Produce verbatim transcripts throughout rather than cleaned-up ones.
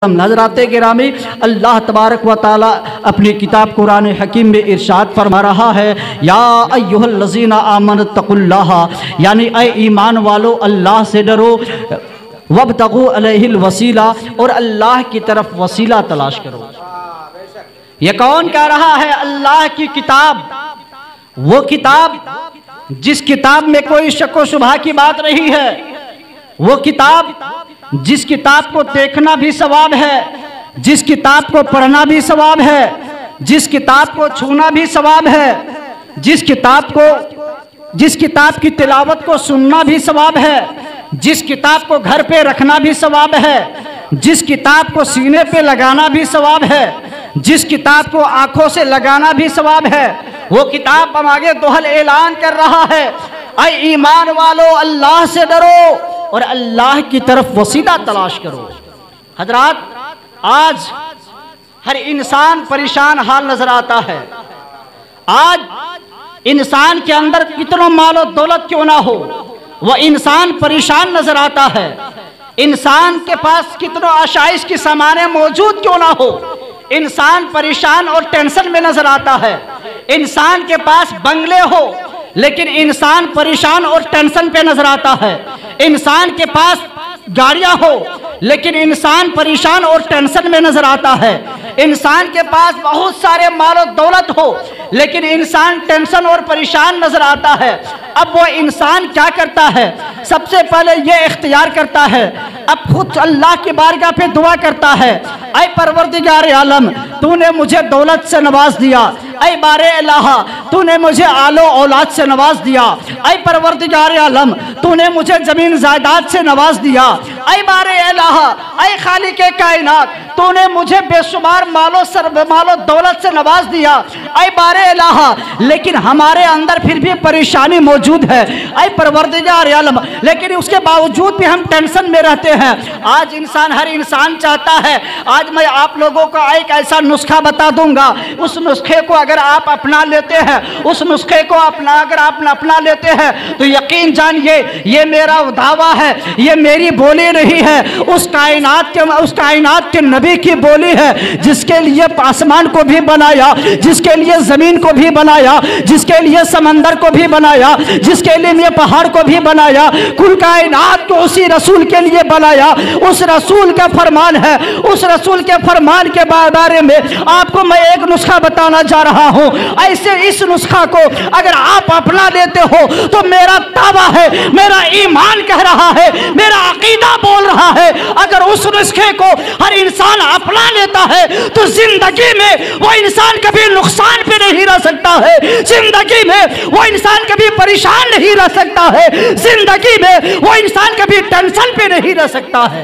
हज़राते गिरामी, अल्लाह तबारक व ताला अपनी किताब कुरान हकीम में इरशाद फरमा रहा है, या अय्युहल्लज़ीना आमनुत्तकुल्लाह, यानी ऐ ईमान वालो अल्लाह से डरो, वब्तगू अलैहिल वसीला, और अल्लाह की तरफ वसीला तलाश करो। ये कौन कह रहा है? अल्लाह की किताब, वो किताब जिस किताब में कोई शक व शुबहा की बात नहीं है, वो किताब जिस किताब को देखना भी सवाब है, जिस किताब को पढ़ना भी सवाब है, जिस किताब को छूना भी सवाब है, जिस किताब को जिस किताब की तिलावत को सुनना भी सवाब है, जिस किताब को घर पे रखना भी सवाब है, जिस किताब को सीने पे लगाना भी सवाब है, जिस किताब को आंखों से लगाना भी सवाब है, वो किताब हम आगे दोहल ऐलान कर रहा है, ऐ ईमान वालो अल्लाह से डरो और अल्लाह की तरफ वसीला तलाश करो। हजरात, आज हर इंसान परेशान हाल नजर आता है। आज इंसान के अंदर कितना मालो दौलत क्यों ना हो, वह इंसान परेशान नजर आता है। इंसान के पास कितनों आशाइश की सामानें मौजूद क्यों ना हो, इंसान परेशान और टेंशन में नजर आता है। इंसान के पास बंगले हो लेकिन इंसान परेशान और टेंशन पे नजर आता है। इंसान के पास गाड़ियां हो लेकिन इंसान परेशान और टेंशन में नजर आता है। इंसान के पास बहुत सारे मालो दौलत हो लेकिन इंसान टेंशन और परेशान नजर आता है। अब वो इंसान क्या करता है? सबसे पहले ये इख्तियार करता है, अब खुद अल्लाह की बारगाह पे दुआ करता है, ऐ परवरदिगार आलम, तूने मुझे दौलत से नवाज दिया, ऐ बारे इलाहा, तूने मुझे आलो औलाद से नवाज दिया, ऐ परवरदिगार आलम, तूने मुझे जमीन जायदाद से नवाज दिया, ऐ बारे इलाहा, ऐ खालिके कायनात, तूने मुझे बेशुमार मालो सर मालो दौलत से नवाज दिया, ऐ बारे इलाहा, लेकिन हमारे अंदर फिर भी परेशानी मौजूद है, ऐ परवरदिगार आलम, लेकिन उसके बावजूद भी हम टेंशन में रहते हैं। आज इंसान, हर इंसान चाहता है, आज मैं आप लोगों को एक ऐसा नुस्खा बता दूंगा, उस नुस्खे को अगर आप अपना लेते हैं, उस नुस्खे को अपना अगर आप अपना लेते हैं तो यकीन जानिए ये मेरा दावा है, ये मेरी बोली नहीं है, उस कायनात के उस कायनात के नबी की बोली है, जिसके लिए आसमान को भी बनाया, जिसके लिए जमीन को भी बनाया, जिसके लिए समंदर को भी बनाया, जिसके लिए पहाड़ को भी बनाया, कुल कायनात को उसी रसूल के लिए बनाया। उस रसूल का फरमान है, उस रसूल के फरमान के बारे में आपको मैं एक नुस्खा बताना जा रहा हूं। ऐसे इस नुस्खा को अगर आप अपना लेते हो तो मेरा दावा है, मेरा ईमान कह रहा है, मेरा अकीदा बोल रहा है, अगर उस नुस्खे को हर इंसान अपना लेता है तो जिंदगी में वो इंसान कभी नुकसान पे नहीं रह सकता है, जिंदगी में वो इंसान कभी परेशान नहीं रह सकता है, जिंदगी में वो इंसान कभी टेंशन पे नहीं रह सकता है।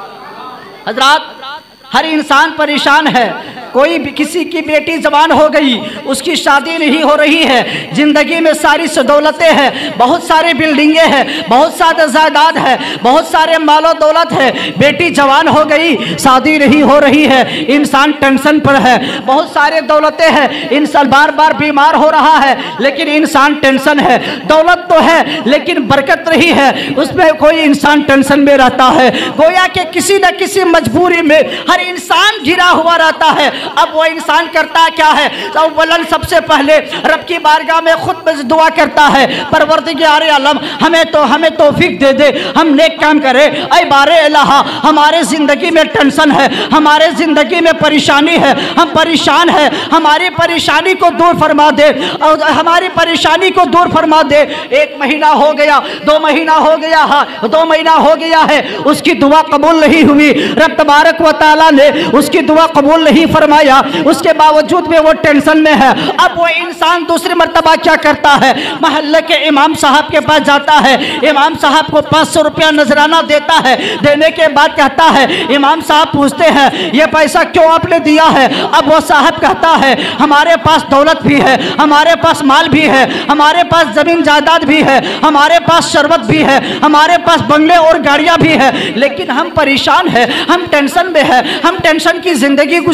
हजरात, हर इंसान परेशान है। कोई भी किसी की बेटी जवान हो गई, उसकी शादी नहीं हो रही है, जिंदगी में सारी सदौलतें हैं, बहुत सारी बिल्डिंगें हैं, बहुत सारे जायदाद है, बहुत सारे मालो दौलत है, बेटी जवान हो गई, शादी नहीं हो रही है, इंसान टेंशन पर है, बहुत सारे दौलतें हैं, इंसान बार बार बीमार हो रहा है लेकिन इंसान टेंशन है, दौलत तो है लेकिन बरकत नहीं है, उसमें कोई इंसान टेंशन में रहता है। गोया के किसी न किसी मजबूरी में हर इंसान घिरा हुआ रहता है। अब वो इंसान करता क्या है? अव्वलन सबसे पहले रब की बारगाह में खुद में दुआ करता है, परवरदिगार आलम, हमें तो हमें तौफीक दे दे, हम नेक काम करें, ऐ बारे इलाहा, हमारे जिंदगी में टेंशन है, हमारे जिंदगी में परेशानी है, हम परेशान है, हमारी परेशानी को दूर फरमा दे, और हमारी परेशानी को दूर फरमा दे। एक महीना हो गया, दो महीना हो गया, हाँ दो महीना हो गया है, उसकी दुआ कबूल नहीं हुई, रब तबारक व तआला ने उसकी दुआ कबूल नहीं फरमाया, उसके बावजूद भी वो टेंशन में है। अब वो इंसान दूसरी मर्तबा क्या करता है? मोहल्ले के इमाम साहब के पास जाता है, इमाम साहब को पाँच सौ रुपया नजराना देता है, देने के बाद कहता है, इमाम साहब पूछते हैं ये पैसा क्यों आपने दिया है? अब वो साहब कहता है, हमारे पास दौलत भी है, हमारे पास माल भी है, हमारे पास जमीन जायदाद भी है, हमारे पास शरबत भी है, हमारे पास बंगले और गाड़ियां भी है, लेकिन हम परेशान है, हम टेंशन में है, हम टेंशन की जिंदगी गुजार रहे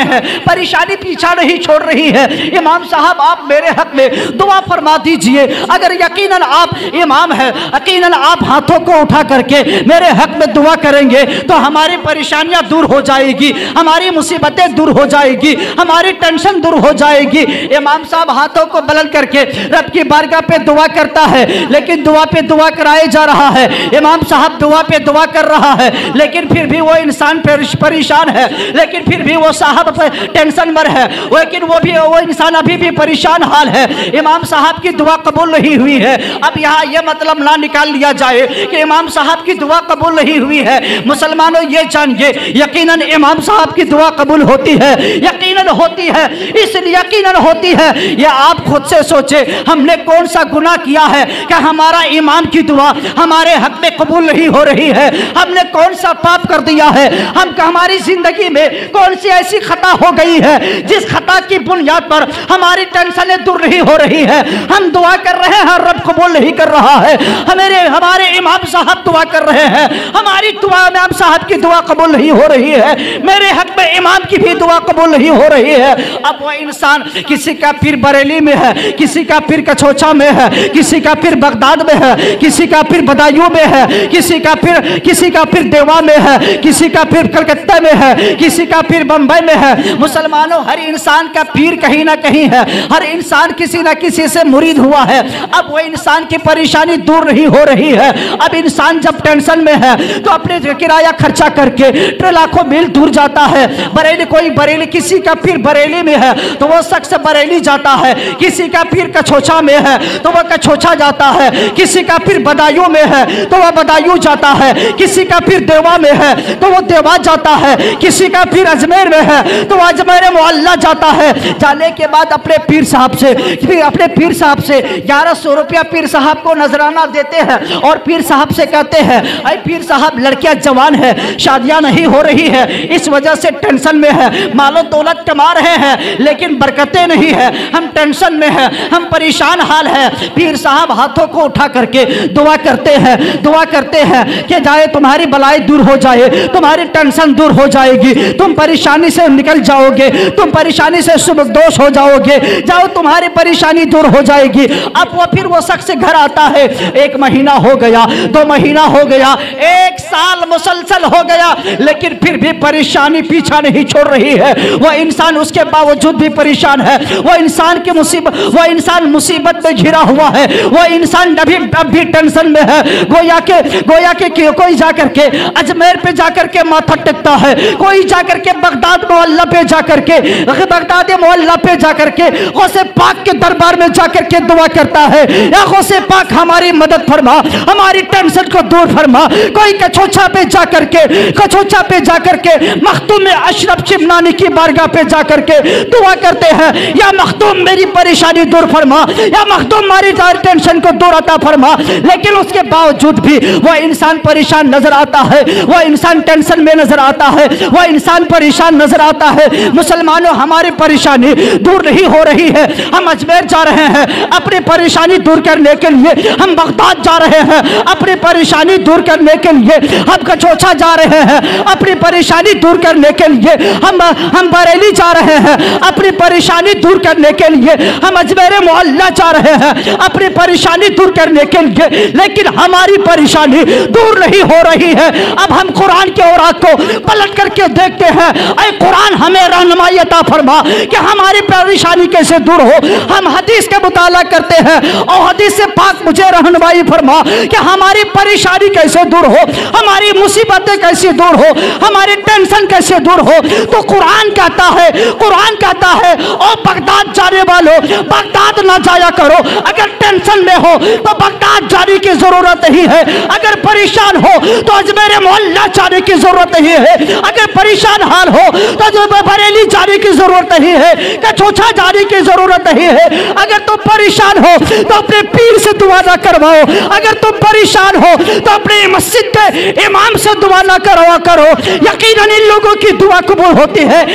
हैं, परेशानी पीछा नहीं छोड़ रही है। इमाम साहब आप मेरे हक में दुआ फरमा दीजिए। अगर यकीनन आप इमाम है, यकीनन आप हाथों को उठा करके मेरे हक में दुआ करेंगे तो हमारी परेशानियां दूर हो जाएगी, हमारी मुसीबतें दूर हो जाएगी, हमारी टेंशन दूर हो जाएगी। इमाम साहब हाथों को बुलंद करके रब की बारगाह पे दुआ करता है, लेकिन दुआ पे दुआ कराए जा रहा है। इमाम साहब दुआ पे दुआ कर रहा है, लेकिन फिर भी वो इंसान परेशान है, लेकिन फिर भी वो साहब टेंशन में है, लेकिन वो भी वो इंसान अभी भी परेशान हाल है। इमाम साहब की दुआ कबूल नहीं हुई है। अब यहाँ ये मतलब ना निकाल लिया जाए कि इमाम साहब की दुआ कबूल नहीं हुई है। मुसलमानों ये जानिए, यकीनन इमाम साहब की दुआ कबूल होती है, यकीनन होती है, इसलिए यकीनन होती है। ये आप खुद से सोचे, हमने कौन सा गुनाह किया है कि हमारा इमाम की दुआ हमारे हक में कबूल नहीं हो रही है? हमने कौन सा पाप कर दिया है? हम हमारी जिंदगी में कौन सी ऐसी खता हो गई है जिस खता की बुनियाद पर हमारी टेंशनें दूर नहीं हो रही है? हम दुआ कर रहे हैं, रब कबूल नहीं कर रहा है। हमारे हमारे इमाम साहब दुआ कर रहे हैं, हमारी दुआ इमाम साहब की दुआ कबूल नहीं हो रही है। मेरे हक में इमाम की भी दुआ कबूल नहीं हो रही है। अब वो इंसान, किसी का पीर बरेली में है, किसी का पीर कछोचा में है, किसी का पीर बगदाद में है, किसी का पीर बदायूं में है, किसी का पीर किसी का पीर देवा में है, किसी का पीर कलकत्ता में है, किसी का पीर बंबई में है। मुसलमानों, हर इंसान का पीर कहीं ना कहीं है, हर इंसान किसी ना किसी से मुरीद हुआ है। अब वो इंसान की परेशानी दूर नहीं हो रही है। अब इंसान जब टेंशन में है तो अपने किराया खर्चा करके लाखों मील दूर जाता है। बरेली, कोई बरेली, किसी का पीर बरेली में है तो वो शख्स बरेली जाता है, किसी का पीर कछोचा में है तो वह कछोचा जाता है, किसी का पीर बदायूं में है तो वह बदायूं जाता है, किसी का पीर देवा में है तो वो देवा जाता है, किसी का पीर अजमेर में है तो वह अजमेर मोहल्ला जाता है। जाने के बाद अपने पीर साहब से अपने पीर साहब से ग्यारह सौ रुपया पीर साहब को नजराना देते हैं और पीर साहब से कहते हैं, अरे पीर साहब लड़कियां जवान है, शादियां नहीं हो रही है, इस वजह से टेंशन में है, मालो दौलत कमा रहे हैं लेकिन बरकतें नहीं है, हम टेंशन में है, हम परेशान हाल है। पीर साहब हाथों को उठा करके दुआ करते हैं, दुआ करते हैं कि जाए तुम्हारी बलाई दूर हो जाए, तुम्हारी टेंशन दूर हो जाएगी, तुम परेशानी से निकल जाओगे, तुम परेशानी से सुबहदोश हो जाओगे, जाओ तुम्हारी परेशानी दूर हो जाएगी। अब वो फिर वो शख्स घर आता है, एक महीना हो गया, दो महीना हो गया, एक साल मुसलसल हो गया, लेकिन फिर भी परेशानी पीछा नहीं छोड़ रही है। वह इंसान उसके बावजूद भी परेशान है, वह इंसान की मुसीबत वह इंसान मुसीबत में घिरा हुआ है, वह इंसान अभी अब भी टेंशन में है। गोया के गोया के कोई जाकर के अजमेर पे जाकर के माथा टेकता है, कोई जाकर के बगदाद मोहल्ला पे जाकर के बगदाद मोहल्ला पे जाकर के गौसे पाक के दरबार में जाकर के दुआ करता है, या गौसे पाक हमारी मदद फरमा, हमारी टेंशन को दूर फरमा। कोई कछोचा पे जाकर के कछोचा पे जाकर के मखदूम अशरफ चिमनानी की बारगाह पे जाकर के दुआ करते हैं, या मखदूम मेरी परेशानी दूर फरमा, या मखदूम हमारी टेंशन को दूर अता फरमा। लेकिन उसके बावजूद भी वह इंसान परेशान नजर आता है, वह इंसान टेंशन में नजर आता है, वह इंसान परेशान नजर आता है। मुसलमानों, हमारी परेशानी दूर नहीं हो रही है। हम अजमेर जा रहे हैं अपनी परेशानी दूर करने के लिए, हम बगदाद जा रहे हैं अपनी परेशानी दूर करने के लिए, हम कछोचा जा रहे हैं अपनी परेशानी दूर करने के लिए, हम हम बरेली जा रहे हैं अपनी परेशानी दूर करने के लिए, हम अजमेर मोहल्ला जा रहे हैं अपनी परेशानी दूर करने के लिए, लेकिन हमारी परेशानी दूर नहीं हो रही है। अब हम कुरान के औरात को पलट करके देखते हैं, ऐ कुरान हमें रहनुमाई अता फरमा कि हमारी परेशानी कैसे दूर हो। हम हदीस का मुताला करते हैं और हदीस से पाक मुझे रहनुमाई फरमा कि हमारी परेशानी कैसे दूर हो, हमारी मुसीबतें कैसे दूर हो, हमारी टेंशन कैसे दूर हो। तो कुरान कहता है कुरान कहता है और बगदाद जाने वालों, बगदाद ना जाया करो। अगर टेंशन में हो तो बगदाद जाने की जरूरत नहीं है, अगर परेशान हो तो अजमेर मोहल्ला जाने की जरूरत नहीं है, अगर परेशान हाल हो तो बरेली जाने की जरूरत नहीं है, कछोचा जाने की जरूरत नहीं है। अगर तुम परेशान हो तो अपने पीर से दुआ ना करवाओ, अगर तुम परेशान हो तो अपने मस्जिद के इमाम से दुआ ना करवा करो। यकीनन इन लोगों की दुआ कबूल होती है, इनकी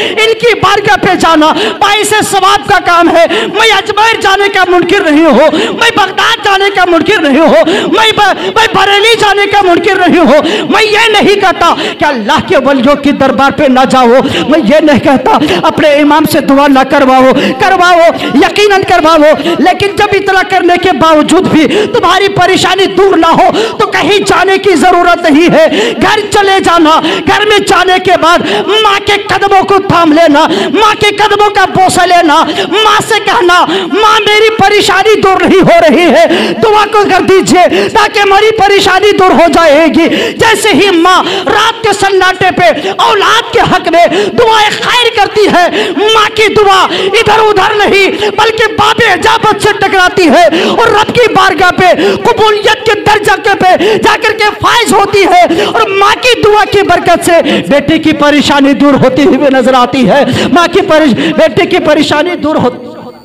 की बारगाह पे जाना बाइस सवाब का काम है। मैं अजमेर जाने का मुनकिर नहीं हूँ, मैं बगदाद जाने का मुनकिर नहीं हूँ, मैं मैं बरेली जाने का मुनकिर नहीं हूँ। मैं ये नहीं कहता कि अल्लाह के वलियों की दरबार पे ना जाओ, मैं ये नहीं कहता अपने इमाम से दुआ ना करवाओ, करवाओ यकीनन करवाओ, लेकिन जब इतना करने के बावजूद भी तुम्हारी परेशानी दूर ना हो तो कहीं जाने की जरूरत नहीं है। घर चले जाना, घर में जाने के बाद माँ के कदमों को थाम लेना, माँ के कदमों का बोसा लेना, माँ से कहना माँ मेरी परेशानी दूर नहीं हो रही है, दुआ को कर दीजिए ताकि हमारी परेशानी दूर हो जाएगी। जैसे ही माँ रात के सन्नाटे पे औलाद के हक में दुआएं खैर करती है, माँ की दुआ इधर उधर नहीं बल्कि बाबे इजाबत से टकराती है और रब की बारगाह पे कबूलियत के दर्जा पे जाकर के फायज होती है और माँ की दुआ की बरकत से बेटे की परेशानी दूर होती हुई नजर आती है। माँ की बेटे की परेशानी दूर होती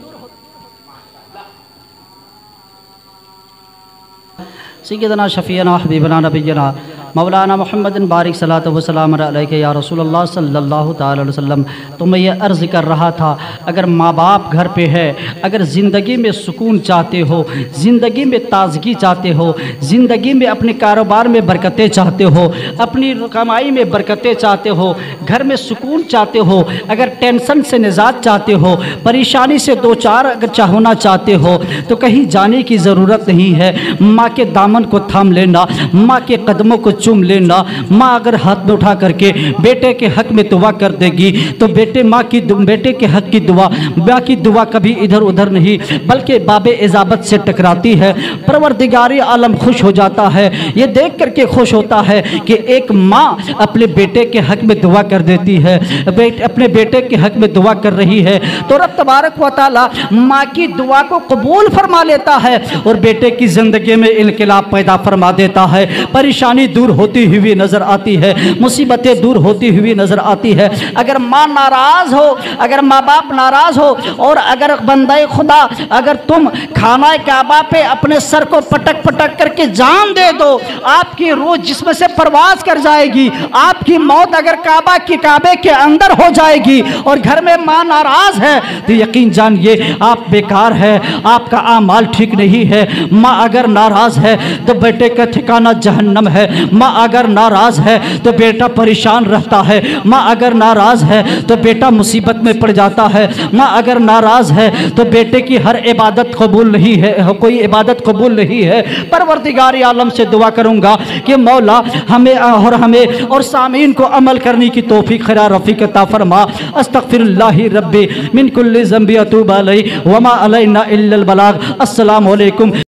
सैयदना शफीना हबीबना नबीना मौलाना मोहम्मद बारिक सलात व सलाम अलैका या रसूलुल्लाह सल्लल्लाहु ताला अलैहि वसल्लम। तो मैं ये अर्ज़ कर रहा था, अगर माँ बाप घर पे है, अगर ज़िंदगी में सुकून चाहते हो, ज़िंदगी में ताजगी चाहते हो, ज़िंदगी में अपने कारोबार में बरकतें चाहते हो, अपनी कमाई में बरकतें चाहते हो, घर में सुकून चाहते हो, अगर टेंशन से निजात चाहते हो, परेशानी से दो चार अगर चाहना चाहते हो तो कहीं जाने की ज़रूरत नहीं है। माँ के दामन को थाम लेना, माँ के कदमों को चूम लेना। माँ अगर हाथ में उठा करके बेटे के हक में दुआ कर देगी तो बेटे माँ की बेटे के हक की दुआ, माँ की दुआ कभी इधर उधर नहीं बल्कि बाबे इजाबत से टकराती है। परवरदिगारी आलम खुश हो जाता है, ये देख करके खुश होता है कि एक माँ अपने बेटे के हक में दुआ कर देती है, बेट अपने बेटे के हक में दुआ कर रही है तो रब तबारक व तआला माँ की दुआ को कबूल फरमा लेता है और बेटे की ज़िंदगी में इनकलाब पैदा फरमा देता है। परेशानी दूर होती हुई नज़र आती है, मुसीबतें दूर होती हुई नज़र आती है। अगर माँ नाराज़ हो, अगर माँ बाप नाराज़ हो और अगर बंदे खुदा अगर तुम खाना काबा पे अपने सर को पटक पटक करके जान दे दो, आपकी रूह जिस्म से परवाज कर जाएगी। आपकी मौत अगर काबा की काबे के अंदर हो जाएगी और घर में माँ नाराज़ है तो यकीन जानिए आप बेकार है, आपका आमाल ठीक नहीं है। माँ अगर नाराज़ है तो बेटे का ठिकाना जहन्नम है। माँ अगर नाराज़ है तो बेटा परेशान रहता है। माँ अगर नाराज़ है तो बेटा मुसीबत में पड़ जाता है। माँ अगर नाराज़ है तो बेटे की हर इबादत कबूल नहीं है, कोई इबादत कबूल नहीं है। परवरदिगार आलम से दुआ करूँगा कि मौला हमें और हमें और सामीन को अमल करने की तौफीक खैर रफ़ीक अता फरमा। अस्तग़फिरुल्लाहि रब्बी मिन कुल्लि ज़ंबि अतूबु अलैहि व मा अलैना इल्लल बलाग। अस्सलामु अलैकुम।